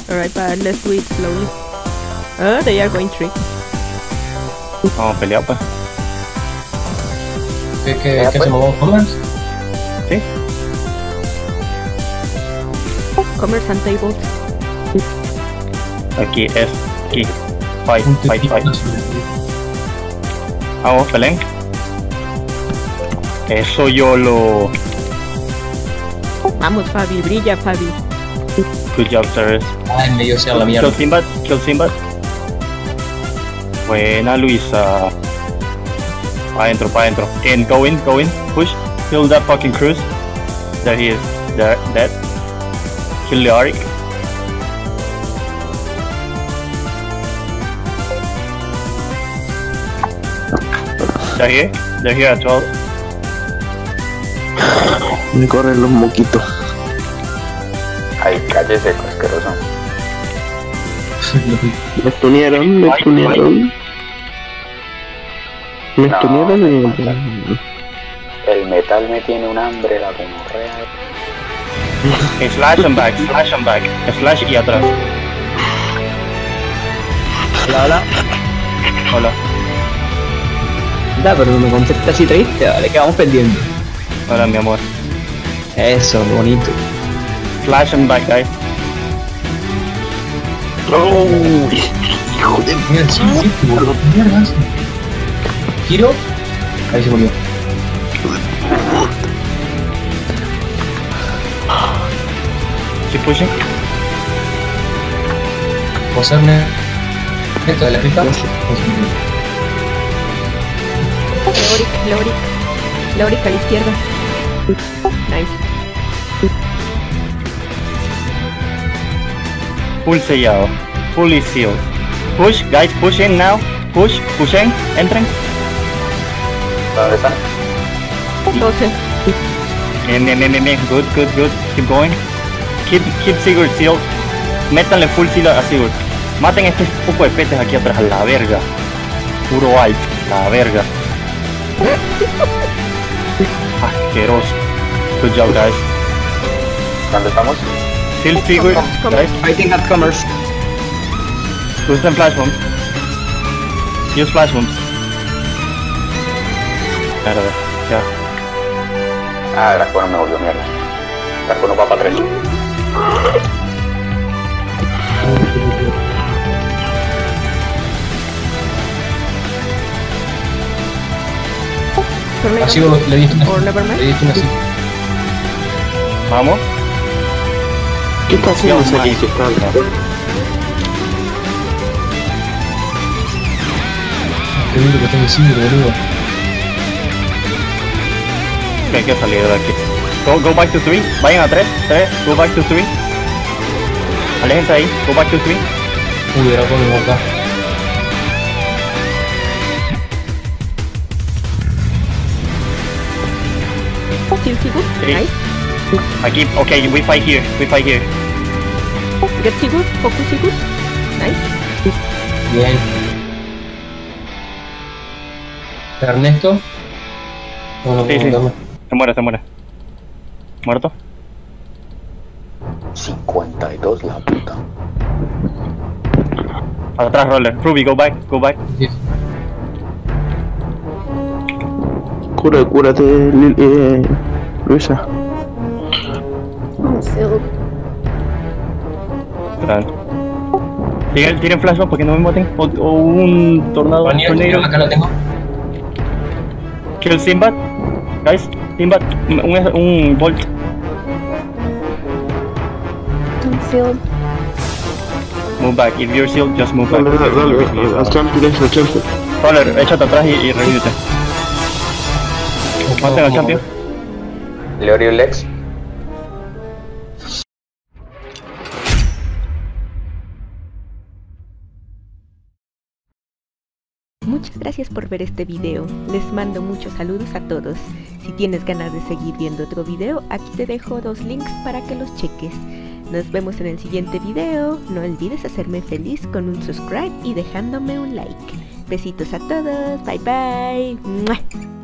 Alright, but let's do it slowly. Oh, they are going 3. Vamos a pelear, pues. ¿Qué hacemos? ¿Commerce? Sí. Commerce and tables. Aquí es. Aquí. Fight. Vamos, peleen. Eso yo lo... Vamos, Fabi, brilla, Fabi. Good job, Ceres. En medio sea la mierda. Kill Simbat. Buena, Luisa. Pa' adentro. Go in. Push. Kill that fucking Cruz. There he is. There, dead. Kill Leoric. They're here at 12. Me corren los moquitos. Ay, cállese, asqueroso. Me tunearon. Me tunearon y... El metal me tiene un hambre, la gonorrea. Slash and back. Slash y atrás. Hola. Da, pero no me contesta así triste, vale, que vamos perdiendo. Hola, mi amor. Eso, bonito. Slash and back, guys. ¡Oh! ¡Hijo de Mira, sí, mierda. Giro. Ahí se murió. Keep pushing. Posarme. Esto de la pista. Leoric a la izquierda. Nice. Full sellado. Fully sealed. Push, guys, push in now. Push in. Entren. ¿Dónde están? 12. Bien. Good. Keep going. Keep Sigurd sealed. Métanle full seal a Sigurd. Maten este poco de petes aquí atrás, a la verga. Puro alt, la verga. Asqueroso. Good job, guys. ¿Dónde estamos? Seal Sigurd, guys. Fighting at commerce. Usen flash bombs. Use flash bombs. Mierda, ya. Ah, el arco no me volvió mierda. El arco no va para 3. Así le diste una Or never mind. así. Vamos. ¿Qué está haciendo ese aquí? Qué lindo que está encima, boludo. Hay que salir de aquí. Go back to 3. Vayan a 3. Go back to 3. Aléjense ahí. Go back to 3. Uy, era con mi boca. Kill Sigurd. Sí. Nice. Aquí, okay, we fight here. Get Sigurd. Focus Sigurd. Nice. Bien. Ernesto. No, Sí. Se muere. ¿Muerto? 52 la puta. Atrás, Roller. Ruby, go back. Sí. Cúrate, Luisa. Tienen flashback porque no me maten. O un tornado. Tornado. Acá lo tengo. Kill Simbat. Guys, Simbat. Un bolt. Move back. If you're sealed, just move back. Dale, al champion. Roller, échate atrás y revívete. Maten al champion. Leorio Lex. Muchas gracias por ver este video. Les mando muchos saludos a todos. Si tienes ganas de seguir viendo otro video, aquí te dejo 2 links para que los cheques. Nos vemos en el siguiente video. No olvides hacerme feliz con un subscribe y dejándome un like. Besitos a todos. Bye bye. ¡Mua!